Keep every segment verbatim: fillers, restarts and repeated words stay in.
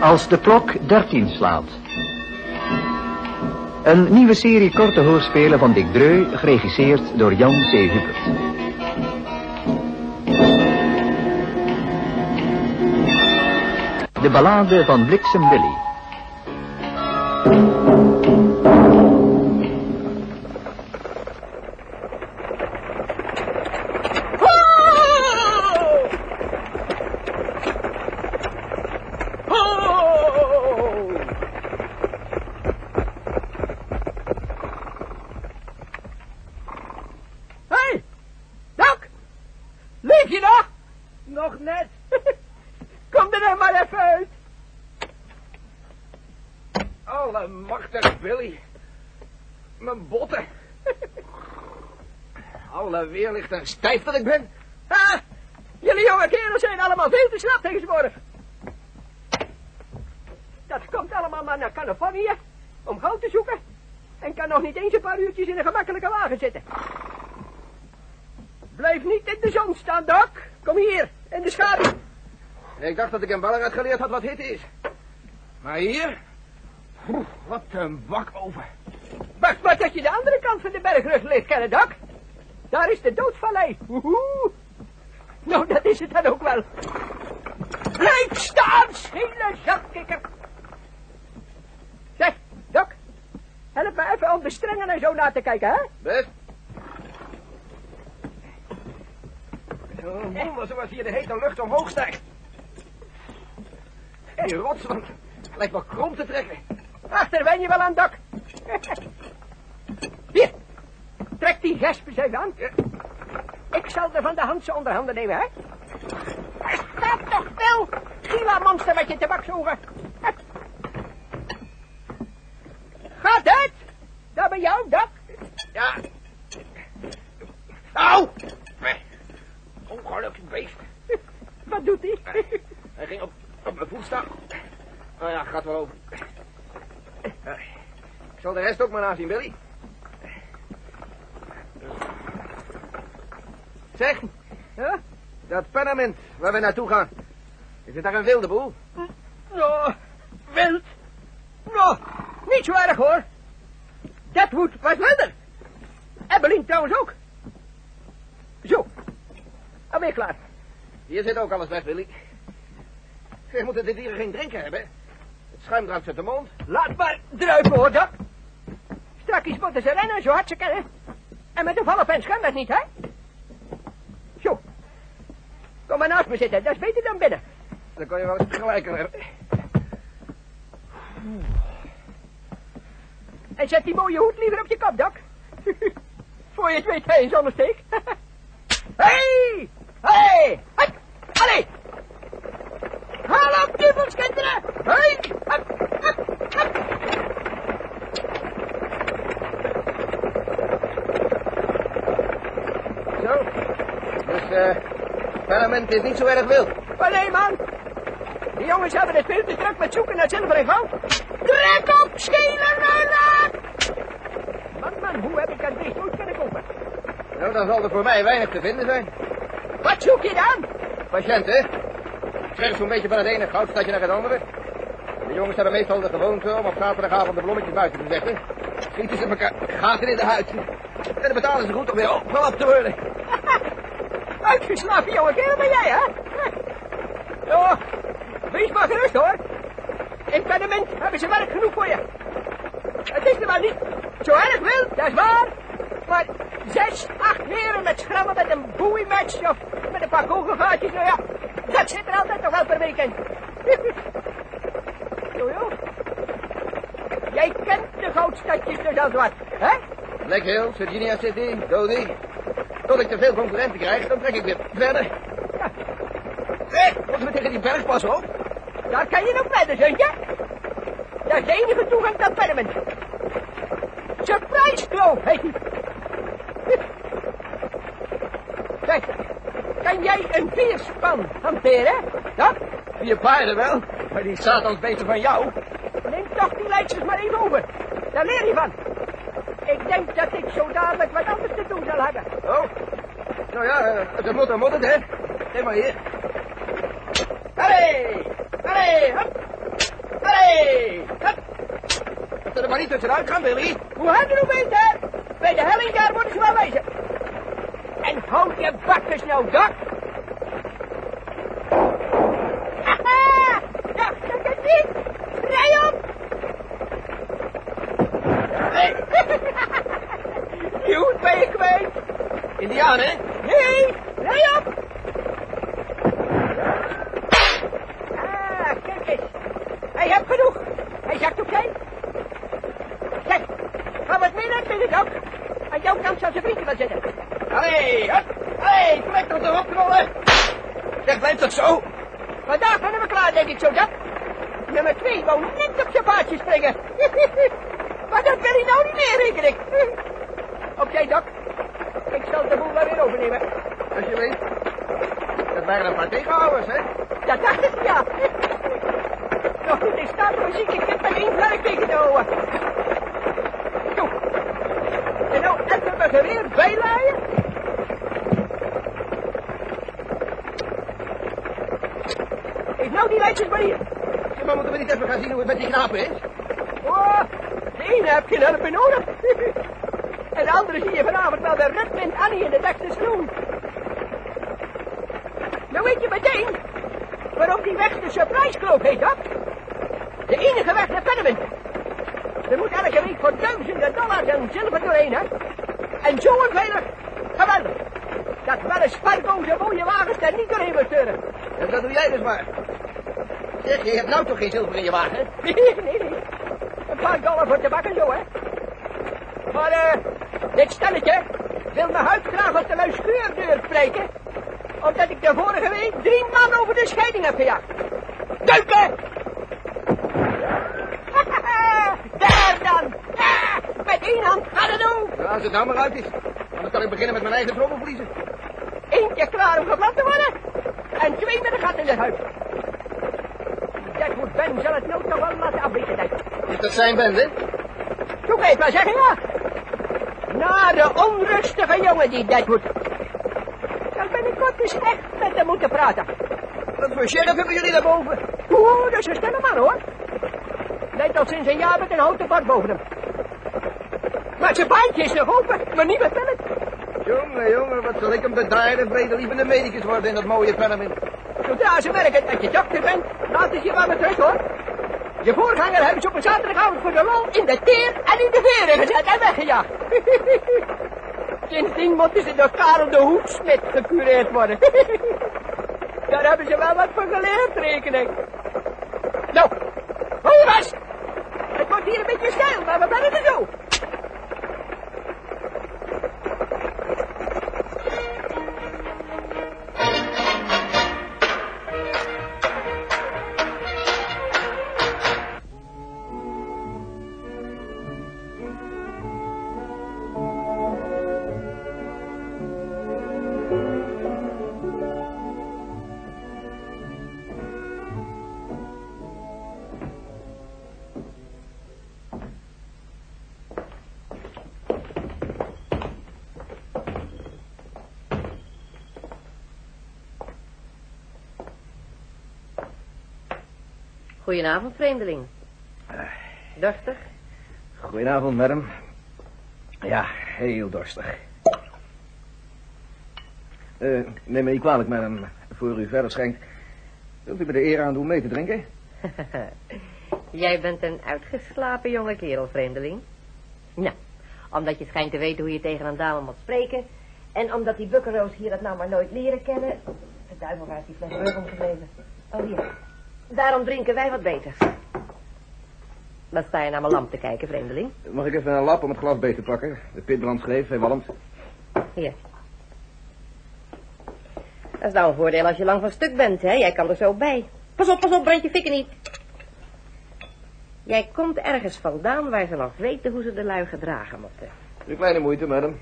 Als de klok dertien slaat. Een nieuwe serie korte hoorspelen van Dick Dreu, geregisseerd door Jan C. Hubert. De ballade van Bliksem Willy. Allemachtig, Willy. Mijn botten. Alle weer ligt er stijf dat ik ben. Ah, jullie jonge kerels zijn allemaal veel te slap tegenwoordig. Dat komt allemaal maar naar Californië om goud te zoeken. En kan nog niet eens een paar uurtjes in een gemakkelijke wagen zitten. Blijf niet in de zon staan, Doc. Kom hier, in de schaduw. Ik dacht dat ik in Ballarat geleerd had wat hitte is. Maar hier... Oeh, wat een bakoven. Wacht maar dat je de andere kant van de bergrug leert kennen, Doc. Daar is de doodvallei. Woehoe. Nou, dat is het dan ook wel. Blijf staan, schele zakkikker. Zeg, Doc. Help me even om de strengen en zo na te kijken, hè? Best. Zo'n wonder zoals hier de hete lucht omhoog stijgt. Die rotswand lijkt wel krom te trekken. Achter wen je wel aan, Doc. Hier. Trek die gespes even aan. Ik zal er van de hand zo onder handen nemen, hè. Staat toch wel, Gila monster met je tabaksogen. Gaat het? Dat bij jou, Doc? Ja. Au! Ongelukkig beest. Wat doet hij? Hij ging op, op mijn voet staan. Nou ja, gaat wel over. Ik zal de rest ook maar nazien, Billy. Zeg, huh? Dat Panament waar we naartoe gaan, is het daar een wilde boel? Nou, wild? Nou, niet zo erg hoor. Deadwood was wilder. Abilene trouwens ook. Zo, alweer klaar. Hier zit ook alles weg, Willy. We moeten de dieren geen drinken hebben. Het schuim druipt uit de mond. Laat maar druipen, hoor, Doc. Strakjes moeten ze rennen, zo hard ze kunnen. En met een vallen schuim dat niet, hè? Zo. Kom maar naast me zitten, dat is beter dan binnen. Dan kan je wel eens gelijk aan hebben. En zet die mooie hoed liever op je kop, Doc. Voor je het weet, hij is ondersteek. Hey! Hey! Hup! Allee! Haal op, duvelskinderen! Hey! Hup! Hup! Hup! Zo. Dus, eh, uh, Panament is niet zo erg wild. Maar nee, man. Die jongens hebben het veel te druk met zoeken naar zilver en goud. Trek op, schelen, ruilen! Man, man, hoe heb ik dat beest ooit kunnen kopen? Nou, dan zal er voor mij weinig te vinden zijn. Wat zoek je dan? Patiënten. Zwerf zo'n beetje van het ene goudstadje naar het andere. De jongens hebben meestal de gewoonte om op zaterdagavond de blommetjes buiten te zetten. Schieten ze elkaar gaten in de huid. En dan betalen ze goed om weer op, wel op te worden. Uitgeslapen jonge kerel ben jij, hè? Oh, wees maar gerust, hoor. In Panament hebben ze werk genoeg voor je. Het is er maar niet zo erg wild, dat is waar. Maar zes, acht heren met schrammen met een boeimatch of met een paar kogelgaatjes, nou ja, dat zit er altijd nog wel per weekend. Zo, joh. Jij kent de goudstadjes dus als wat, hè? Black Hill, Virginia City, Dodie. Tot ik te veel concurrenten krijg, dan trek ik weer verder. Ja. Hé, moeten we tegen die berg passen op? Daar kan je nog verder, zoontje. Dat is de enige toegang tot Panament. Surprise Grove heet die. Zeg, kan jij een vierspan hanteren, Doc? Vier paarden wel, maar die satans beter van jou. Neem toch die leidsters maar even over. Daar leer je van. Ik denk dat ik zo dadelijk wat anders te doen zal hebben. Oh, nou ja, dat moet dan moet het, hè. Neem maar hier. Allee, allee, hop. Hup. Dat er maar niet tussenuit gaan, Billy. Hoe had je nou weten? Bij de helling daar worden ze wel wezen. En houd je bakkers nou, Doc. Haha! Dacht ik het niet? Rij op! Nee. Je hoed ben je kwijt. Indiaan, hè? Nee, rij op! Ah, kijk eens. Hij heeft genoeg. Hij zakt opzij. Kijk, ga wat meer naar binnen, Doc. Aan jouw kant zal zijn vrienden wel zitten. Allee, hup. Allee, trek toch erop, knollen. Zeg, blijft toch zo? Vandaag zijn we klaar, denk ik zo, Doc. Nummer twee wou net op zijn paardje springen. Maar dat wil hij nou niet meer, reken ik. Oké, Doc. Ik zal de boel wel weer overnemen. Als je weet. Dat waren een paar tegenhouders, hè? Dat dacht ik, ja. Nog goed in staat om ziek ik dit met één vlerk tegen te houden. Zo. En nou even mijn geweer bijlaaien. Is nou die lijstjes maar hier. Ja, maar moeten we niet even gaan zien hoe het met die knapen is? Oh, de ene heb geen hulp meer nodig. En de andere zie je vanavond wel bij Rut en Annie in de Texas Groen. Nou weet je meteen waarom die weg de Surprise Kloof heet, hoor. De enige weg naar Panamint. Er moet elke week voor duizenden dollars en zilver doorheen, hè. En zo onveilig. Geweldig. Dat wel een sparkoze mooie wagens daar niet doorheen wil sturen. En dat doe jij dus maar. Zeg, je hebt nou toch geen zilver in je wagen, hè? Nee, nee, nee. Een paar dollar voor tabak en zo, hè. Maar, eh, dit stelletje wil mijn huid graag op de luiskeuurdeur spreken, omdat ik de vorige week drie man over de scheiding heb gejaagd. Duiken! Daar dan! Ah, met één hand gaat het doen! Ja, als het nou maar uit is. Anders kan ik beginnen met mijn eigen trommelvliezen. Eentje klaar om geplant te worden, en twee met een gat in de huid. Dat moet Ben zal het nooit nog wel laten afbreken, denk ik. Is dat zijn bende? Zo kan je het wel zeggen, ja. Na de onrustige jongen die dat moet. Dan ben ik kort eens echt met hem moeten praten. Wat voor sheriff hebben jullie daarboven? Oeh, dat is een stille man, hoor. Lijkt al sinds een jaar met een houten bord boven hem. Maar zijn baantje is nog open, maar niet met pellet. Jongen, jongen, wat zal ik hem bedraaien vredelievende medicus worden in dat mooie Panamint. Zodra ze merken dat je dokter bent, laten ze je maar met rust, hoor. Je voorganger hebben ze op een zaterdagavond voor de lol in de teer en in de veren gezet en weggejaagd. Sindsdien moeten ze door Karel de Hoedsmid gecureerd worden. Daar hebben ze wel wat voor geleerd, reken ik. Nou, hou vast! Het wordt hier een beetje stijl, maar we bellen er zo. Goedenavond, vreemdeling. Dorstig? Goedenavond, madam. Ja, heel dorstig. Uh, neem me niet kwalijk, madam. Voor u verder schenkt. Wilt u me de eer aan doen mee te drinken? Jij bent een uitgeslapen jonge kerel, vreemdeling. Nou, omdat je schijnt te weten hoe je tegen een dame moet spreken. En omdat die bukkeroos hier dat nou maar nooit leren kennen. De duivel, waar is die fles bourbon gebleven? Oh, hier. Daarom drinken wij wat beter. Wat sta je naar mijn lamp te kijken, vreemdeling? Mag ik even een lap om het glas beter pakken? De pitbrand schreef, hij walmt. Hier. Dat is nou een voordeel als je lang van stuk bent, hè? Jij kan er zo bij. Pas op, pas op, brand je fikken niet. Jij komt ergens vandaan waar ze nog weten hoe ze de lui gedragen moeten. Een kleine moeite, madam.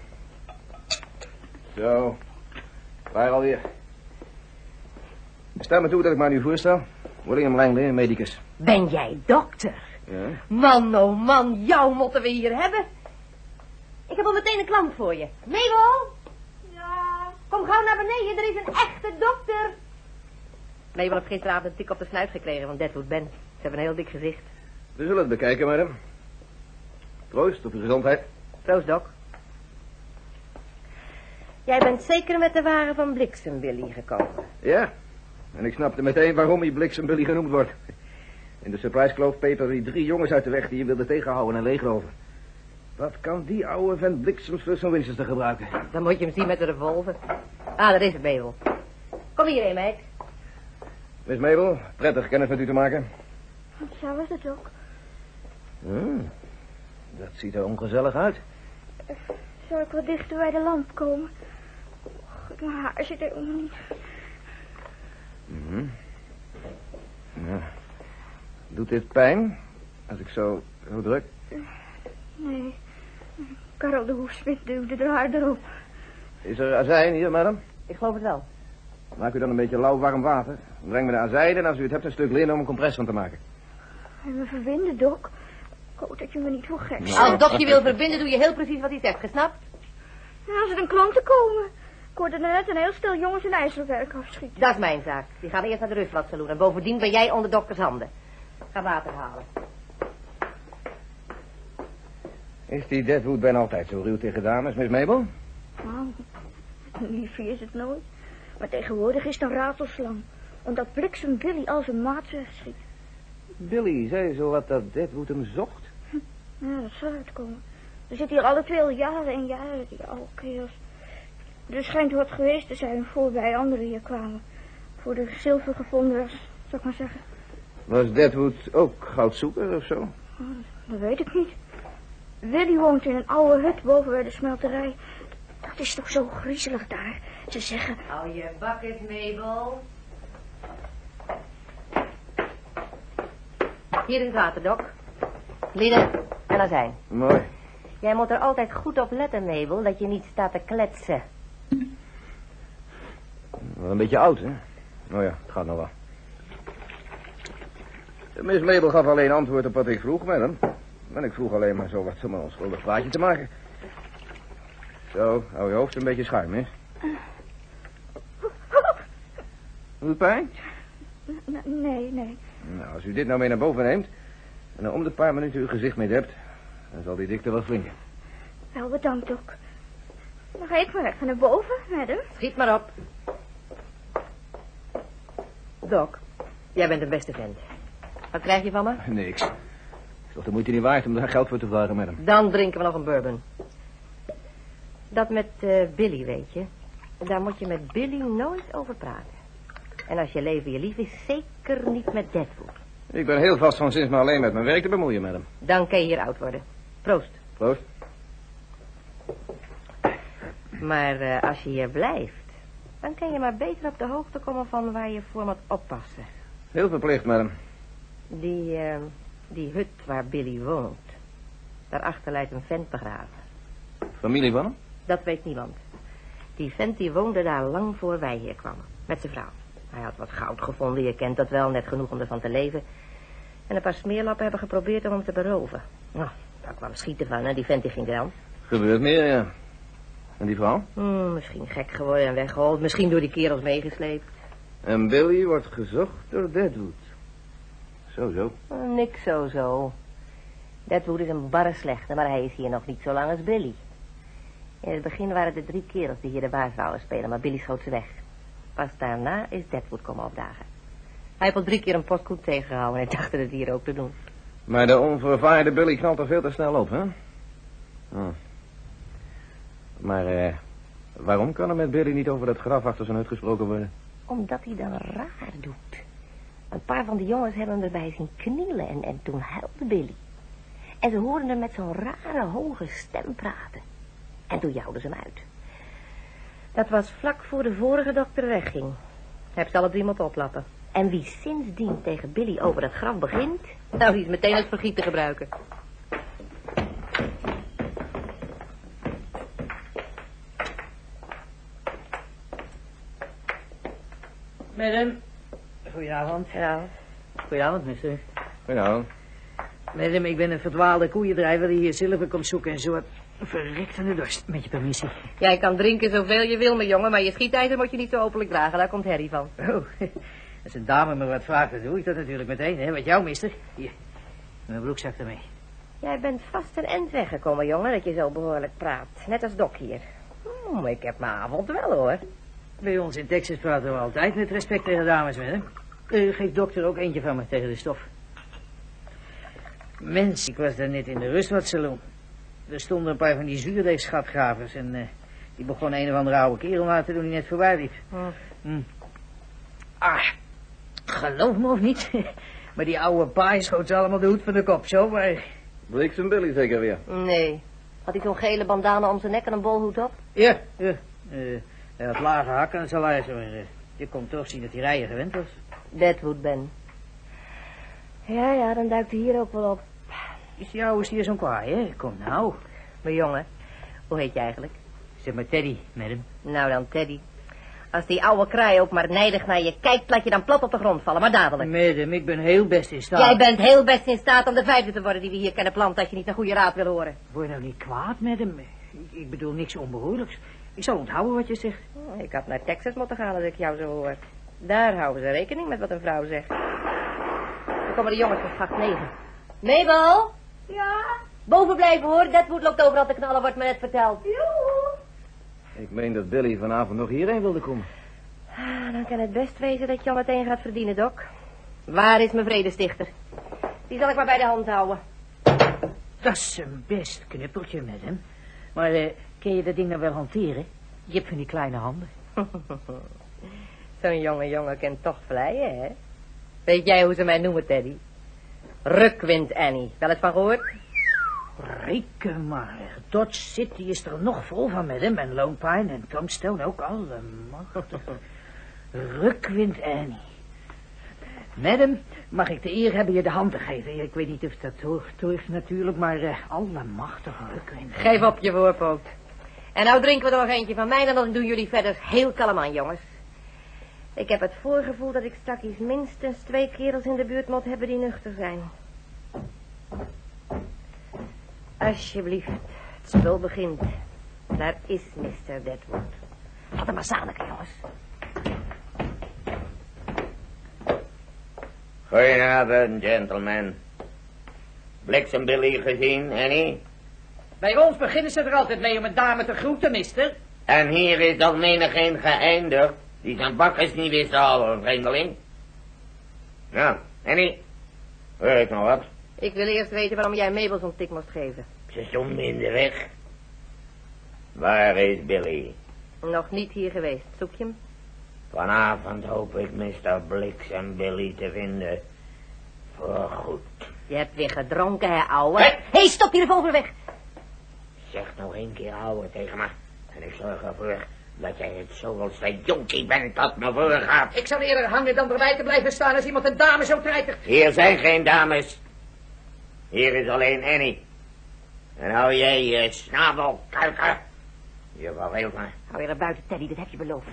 Zo. Waar alweer? Stel me toe dat ik maar nu voorstel. William Langley, medicus. Ben jij dokter? Ja? Man, oh man, jou moeten we hier hebben. Ik heb al meteen een klant voor je. Mabel? Ja? Kom gauw naar beneden, er is een echte dokter. Mabel heeft gisteravond een tik op de snuit gekregen van Deadwood Ben. Ze hebben een heel dik gezicht. We zullen het bekijken, madam. Proost op de gezondheid. Proost, Doc. Jij bent zeker met de wagen van Bliksem-Billy gekomen. Ja, en ik snapte meteen waarom hij Bliksem-Billy genoemd wordt. In de surprise kloof Peper die drie jongens uit de weg die je wilde tegenhouden en leegroven. Wat kan die oude vent Bliksems voor zo'n Winchester gebruiken? Dan moet je hem zien met de revolver. Ah, daar is het, Mabel. Kom hierheen, meid. Miss Mabel, prettig kennis met u te maken. Zo is het ook. Hmm, dat ziet er ongezellig uit. Zal ik wat dichter bij de lamp komen? Och, mijn haar zit er helemaal niet. Mm-hmm. Ja. Doet dit pijn? Als ik zo, zo druk? Nee. Karel de Hoefsmid duwde de haar erop. Is er azijn hier, madam? Ik geloof het wel. Maak u dan een beetje lauw warm water. Breng me de azijn en als u het hebt een stuk linnen om een compress van te maken. En me verbinden, Doc. Ik hoop dat je me niet voor gek Nou. Als Doc je wil verbinden, doe je heel precies wat hij zegt, gesnapt? Nou, als er een klanten komen. Ik hoorde net een heel stel jongens een ijzerwerk afschieten. Dat is mijn zaak. Die gaan eerst naar de rustwatsaloon. En bovendien ben jij onder dokters handen. Ga water halen. Is die Deadwood bijna altijd zo ruw tegen dames, Miss Mabel? Nou, liefje is het nooit. Maar tegenwoordig is het een ratelslang. Omdat Bliksem Billy al zijn maat wegschiet. Billy zei zo wat dat Deadwood hem zocht. Ja, dat zal uitkomen. Er zitten hier alle twee al jaren en jaren, die oude kerels. Er schijnt wat geweest te zijn voor wij anderen hier kwamen. Voor de zilver gevonden was, zou ik maar zeggen. Was Deadwood ook goudzoeker of zo? Oh, dat weet ik niet. Willy woont in een oude hut boven bij de smelterij. Dat is toch zo griezelig daar. Ze zeggen... Hou je bak eens, Mabel. Hier is het water, Doc. Linnen en azijn. Mooi. Jij moet er altijd goed op letten, Mabel, dat je niet staat te kletsen. Wel een beetje oud, hè? Nou ja, het gaat nog wel. Miss Mabel gaf alleen antwoord op wat ik vroeg, madam. En ik vroeg alleen maar zo wat om een onschuldig praatje te maken. Zo, hou je hoofd een beetje schuin, hè? Doet het pijn? N- Nee, nee. Nou, als u dit nou mee naar boven neemt... en er om de paar minuten uw gezicht mee dept... dan zal die dikte wel flinken. Wel bedankt ook. Dan ga ik maar even naar boven, madam. Schiet maar op. Doc, jij bent een beste vent. Wat krijg je van me? Niks. Is toch de moeite niet waard om daar geld voor te vragen, madam? Dan drinken we nog een bourbon. Dat met uh, Billy, weet je. Daar moet je met Billy nooit over praten. En als je leven je lief is, zeker niet met Deadwood. Ik ben heel vast van sinds maar alleen met mijn werk te bemoeien, madam. Dan kan je hier oud worden. Proost. Proost. Maar uh, als je hier blijft, dan kan je maar beter op de hoogte komen van waar je voor moet oppassen. Heel verplicht, madam. Die, uh, die hut waar Billy woont, daarachter lijkt een vent begraven. Familie van hem? Dat weet niemand. Die vent die woonde daar lang voor wij hier kwamen, met zijn vrouw. Hij had wat goud gevonden, je kent dat wel, net genoeg om ervan te leven. En een paar smeerlappen hebben geprobeerd om hem te beroven. Nou, daar kwam schieten van en die vent die ging dan. Gebeurt meer, ja. En die vrouw? Hmm, misschien gek geworden en weggehold, misschien door die kerels meegesleept. En Billy wordt gezocht door Deadwood. Zo, zo. Oh, niks zo zo. Deadwood is een barre slechte, maar hij is hier nog niet zo lang als Billy. In het begin waren er drie kerels die hier de baas zouden spelen, maar Billy schoot ze weg. Pas daarna is Deadwood komen opdagen. Hij heeft al drie keer een postkoet tegengehouden en hij dacht het hier ook te doen. Maar de onvervaarde Billy knalt er veel te snel op, hè? Oh. Maar, eh, waarom kan er met Billy niet over dat graf achter zijn hut gesproken worden? Omdat hij dan raar doet. Een paar van die jongens hebben hem erbij zien knielen en, en toen huilde Billy. En ze hoorden hem met zo'n rare hoge stem praten. En toen jouwden ze hem uit. Dat was vlak voor de vorige dokter wegging. Heb ze alle drie moeten oplappen. En wie sindsdien tegen Billy over dat graf begint, nou, die is meteen het vergiet te gebruiken. Madam. Goedenavond. Ja. Goedenavond, mister. Nou, Madam, ik ben een verdwaalde koeiendrijver die hier zilver komt zoeken en zo wat verrekt aan de dorst. Met je permissie. Jij kan drinken zoveel je wil, mijn jongen, maar je schietijzer moet je niet zo openlijk dragen. Daar komt Harry van. Oh, als een dame me wat vraagt, dan doe ik dat natuurlijk meteen, hè. Wat jou, mister. Hier. Mijn broekzak ermee. Jij bent vast een end weggekomen, jongen, dat je zo behoorlijk praat. Net als Doc hier. Oh, ik heb mijn avond wel, hoor. Bij ons in Texas praten we altijd met respect tegen dames, madam. Uh, geef dokter ook eentje van me tegen de stof. Mens, ik was daar net in de rustwatsaloon. Er stonden een paar van die zuurdeegschatgravers en uh, die begon een of andere oude kerel na te doen die net voorbij liep. Oh. Hm. Ah, geloof me of niet, maar die oude paai schoot ze allemaal de hoed van de kop, zo maar... Bliksem Billy zeker weer. Nee. Had hij zo'n gele bandana om zijn nek en een bolhoed op? Ja, ja. Uh, hij had lage hakken en salaris, maar uh, je kon toch zien dat hij rijden gewend was. Deadwood Ben. Ja, ja, dan duikt hij hier ook wel op. Is die oude stier zo'n kwaai, hè? Kom nou. Maar jongen, hoe heet je eigenlijk? Zeg maar Teddy, madam. Nou dan, Teddy. Als die oude kraai ook maar nijdig naar je kijkt, laat je dan plat op de grond vallen, maar dadelijk. Madam, ik ben heel best in staat. Jij bent heel best in staat om de vijfde te worden die we hier kennen planten, als je niet een goede raad wil horen. Word je nou niet kwaad, madam? Ik, ik bedoel niks onbehoorlijks. Ik zal onthouden wat je zegt. Oh, ik had naar Texas moeten gaan als ik jou zo hoor. Daar houden ze rekening met wat een vrouw zegt. Dan komen de jongens van vak negen. Mabel? Ja? Boven blijven hoor, Deadwood loopt overal te knallen, wordt me net verteld. Joe. Ik meen dat Billy vanavond nog hierheen wilde komen. Ah, dan kan het best wezen dat je al meteen gaat verdienen, Doc. Waar is mijn vredestichter? Die zal ik maar bij de hand houden. Dat is een best knuppeltje, madam. Maar uh, kun je dat ding nou wel hanteren? Je hebt van die kleine handen. Zo'n jonge jongen kent toch vleien, hè? Weet jij hoe ze mij noemen, Teddy? Rukwind Annie. Wel eens van gehoord? Reken maar. Dodge City is er nog vol van, madam. En Lone Pine en Tombstone ook allemachtig. Rukwind Annie. Madam, mag ik de eer hebben je de hand te geven? Ik weet niet of dat hoort natuurlijk, maar uh, allemachtig Rukwind. Geef op je voorpoot. En nou drinken we er nog eentje van mij en dan doen jullie verder heel kalm aan, jongens. Ik heb het voorgevoel dat ik straks minstens twee kerels in de buurt moet hebben die nuchter zijn. Alsjeblieft, het spul begint. Daar is mister Deadwood. Laat hem maar zadelijken, jongens. Goedenavond, gentlemen. Bliksem Billy gezien, Annie? Bij ons beginnen ze er altijd mee om een dame te groeten, mister. En hier is al menigeen geëindigd die zijn bakkers niet wist te houden, vreemdeling. Nou, Annie, hoor ik nog wat? Ik wil eerst weten waarom jij Mabel zo'n tik moest geven. Ze stond me in de weg. Waar is Billy? Nog niet hier geweest. Zoek je hem? Vanavond hoop ik mister Bliksem Billy te vinden. Voorgoed. Je hebt weer gedronken, hè, ouwe? Hé, hey, hey, stop die revolver weg! Zeg nog één keer ouwe tegen me. En ik zorg ervoor dat jij het zoveelste jonkie bent dat me voorgaat. Ik zou eerder hangen dan erbij te blijven staan als iemand een dame zo treitert. Hier zijn geen dames. Hier is alleen Annie. En hou jij je snavel, kuiker. Je verveelt me. Hou je er buiten, Teddy, dat heb je beloofd.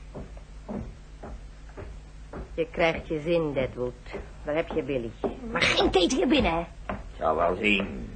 Je krijgt je zin, Deadwood. Daar heb je Billy. Maar geen keten hier binnen, hè? Zal wel zien.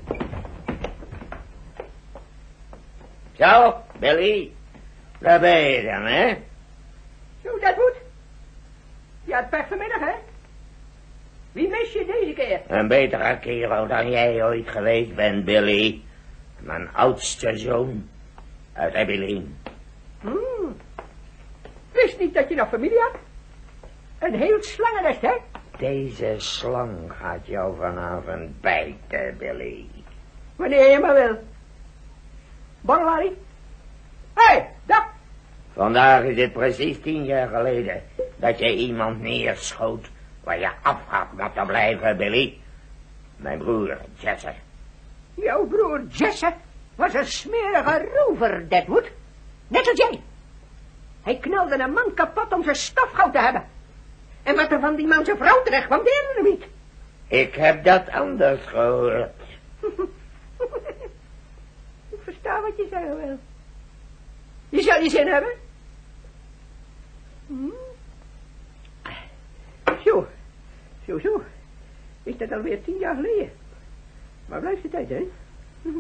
Zo, Billy. Daar ben je dan, hè? Zo, Deadwood. Je had pech vanmiddag, hè? Wie mis je deze keer? Een betere kerel dan jij ooit geweest bent, Billy. Mijn oudste zoon. Uit Abilene. Hmm. Wist niet dat je nog familie had. Een heel slangennest, hè? Deze slang gaat jou vanavond bijten, Billy. Wanneer je maar wil. Bang, Larry? Hé, hey, dat. Vandaag is het precies tien jaar geleden dat je iemand neerschoot waar je af had moeten blijven, Billy. Mijn broer, Jesse. Jouw broer Jesse was een smerige rover, Deadwood. Net als jij. Hij knalde een man kapot om zijn stofgoud te hebben. En wat er van die man zijn vrouw terecht kwam, deerde hem niet. Ik heb dat anders gehoord. Ik versta wat je zeggen wil. Je zal je zin hebben. Hm? Zo. Zo, zo. Is dat alweer tien jaar geleden. Maar blijft de tijd, hè? Hm.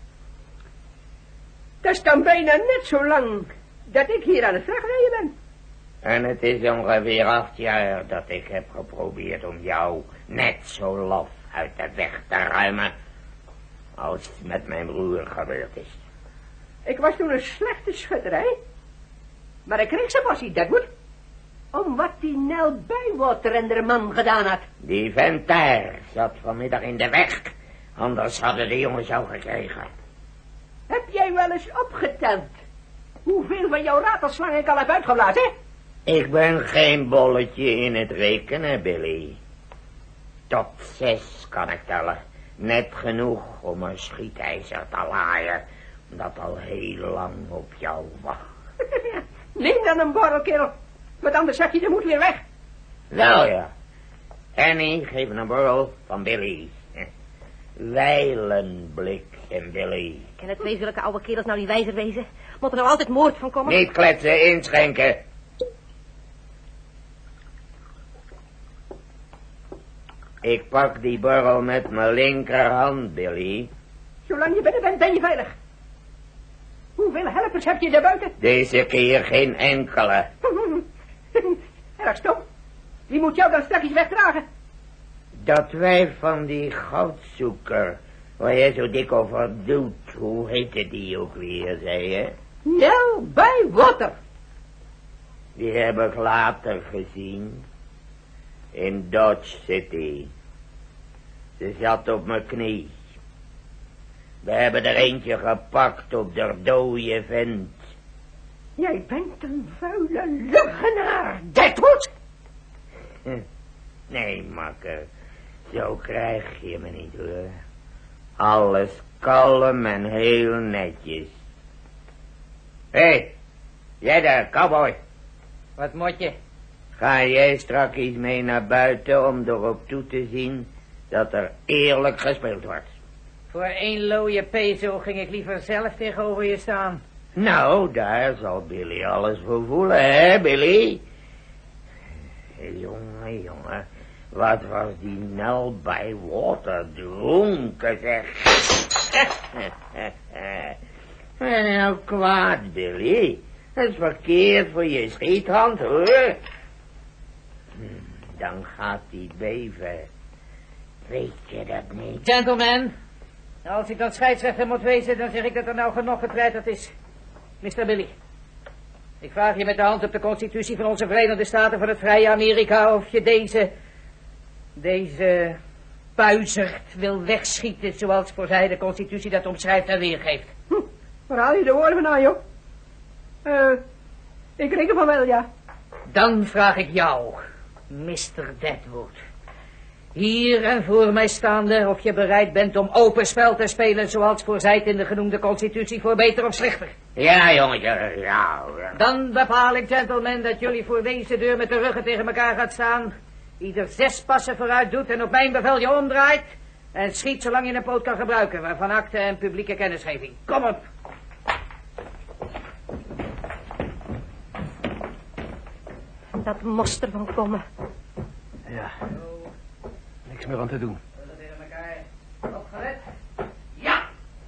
Dat is dan bijna net zo lang dat ik hier aan het wegrijden ben. En het is ongeveer acht jaar dat ik heb geprobeerd om jou net zo laf uit de weg te ruimen als het met mijn broer gebeurd is. Ik was toen een slechte schutter, hè? Maar ik kreeg zijn passie, Deadwood. Om wat die Nel Bijwater en de man gedaan had. Die vent daar zat vanmiddag in de weg. Anders hadden de jongens jou gekregen. Heb jij wel eens opgeteld hoeveel van jouw ratelslang ik al heb uitgeblazen, hè? Ik ben geen bolletje in het rekenen, Billy. Tot zes kan ik tellen. Net genoeg om een schietijzer te laaien dat al heel lang op jou wacht. Neem dan een borrel, kerel. Want anders zet je de moed weer weg. Wel ja. Annie, geef een borrel van Billy. Wijlenblik en Billy. Kan het twee zulke oude kerels nou niet wijzer wezen? Moet er nou altijd moord van komen? Niet kletsen, inschenken. Ik pak die borrel met mijn linkerhand, Billy. Zolang je binnen bent, ben je veilig. Hoeveel helpers heb je daar buiten? Deze keer geen enkele. Erg stom. Wie moet jou dan straks wegdragen? Dat wijf van die goudzoeker, waar jij zo dik over doet, hoe heette die ook weer, zei je? Nel Bijwater. Die heb ik later gezien. In Dodge City. Ze zat op mijn knie. We hebben er eentje gepakt op de dode vent. Jij bent een vuile leugenaar, Deadwood. Nee, makker. Zo krijg je me niet, hoor. Alles kalm en heel netjes. Hé, hey, jij daar, cowboy. Wat moet je? Ga jij straks mee naar buiten om erop toe te zien dat er eerlijk gespeeld wordt? Voor één looie peso ging ik liever zelf tegenover je staan. Nou, daar zal Billy alles voor voelen, hè, Billy? Jongen, jongen, wat was die Nel Bijwater dronken, zeg. En nou kwaad, Billy. Dat is verkeerd voor je schiethand, hoor. Dan gaat die beven. Weet je dat niet? Gentlemen, als ik dan scheidsrechter moet wezen, dan zeg ik dat er nou genoeg getreiterd is. mister Billy, ik vraag je met de hand op de constitutie van onze Verenigde Staten van het Vrije Amerika of je deze, deze puizerd wil wegschieten zoals voor zij de constitutie dat omschrijft en weergeeft. Hm, waar haal je de woorden vandaan, joh? Eh, uh, ik reken van wel, ja. Dan vraag ik jou, mister Deadwood, hier en voor mij staande, of je bereid bent om open spel te spelen zoals voorzijt in de genoemde constitutie voor beter of slechter. Ja, jongetje, ja, ja. Dan bepaal ik, gentlemen, dat jullie voor deze deur met de ruggen tegen elkaar gaat staan, ieder zes passen vooruit doet en op mijn bevel je omdraait en schiet zolang je een poot kan gebruiken, waarvan akte en publieke kennisgeving. Kom op. Dat moest ervan komen. Ja, niks meer aan te doen. Tegen elkaar. Opgelet. Ja!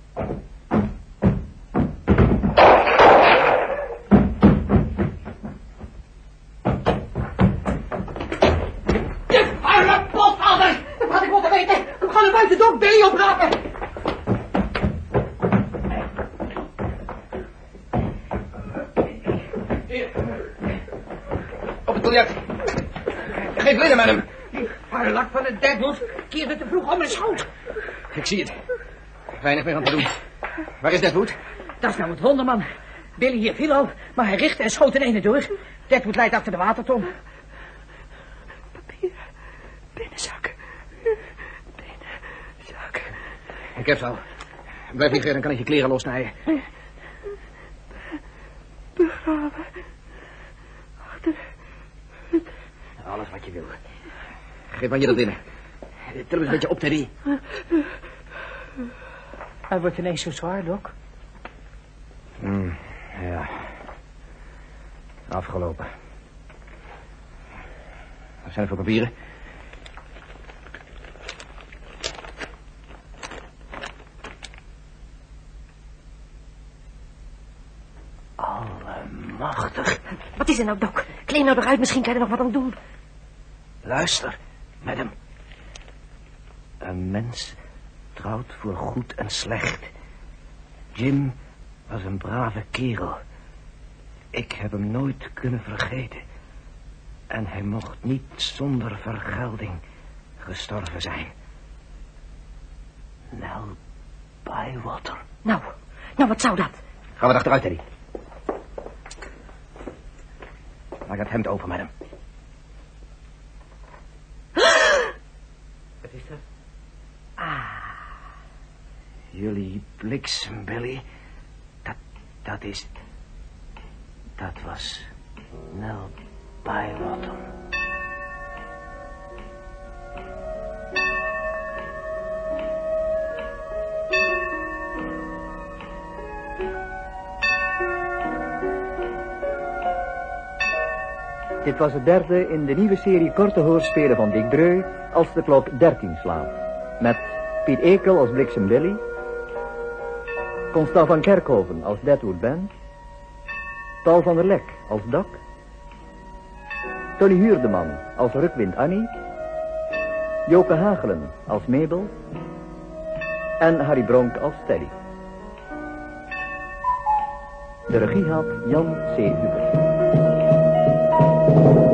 De vuile potvader! Dat had ik moeten weten. We gaan er buiten door Billy oprapen. Op het biljart. Geef Linnen met hem. Vuilak van het Deadwood keerde te vroeg om mijn schoot. Ik zie het. Weinig meer aan te doen. Waar is Deadwood? Dat is nou het wonderman. Billy hier viel al, maar hij richtte en schoot in ene door. Deadwood leidt achter de waterton. Papier. Binnenzak. Binnenzak. Ik heb ze al. Blijf hier, dan kan ik je kleren lossnijden. Begraven. Achter het... Alles wat je wil. Geef maar je dat binnen. Til hem eens een beetje op, Teddy. Hij wordt ineens zo zwaar, Doc. Hmm, ja. Afgelopen. Wat zijn er voor papieren? Allemachtig. Wat is er nou, Doc? Kleed nou eruit, misschien kan je er nog wat aan doen. Luister, madam. Uh, Een mens trouwt voor goed en slecht. Jim was een brave kerel. Ik heb hem nooit kunnen vergeten. En hij mocht niet zonder vergelding gestorven zijn. Nell Bywater. Nou, nou, wat zou dat? Gaan we achteruit, Teddy. Maak het hemd open met hem. Wat is dat? Ah. Jullie bliksem, Billy. Dat, dat is... Dat was Nell Bywater. Dit was het derde in de nieuwe serie korte hoorspelen van Dick Dreu als de klok dertien slaat. Met Piet Ekel als Bliksem Billy, Constant van Kerkhoven als Deadwood Ben, Paul van der Lek als Doc, Tony Huurdeman als Rukwind Annie, Joke Hagelen als Mabel en Harry Bronk als Teddy. De regie had Jan C. Hubert.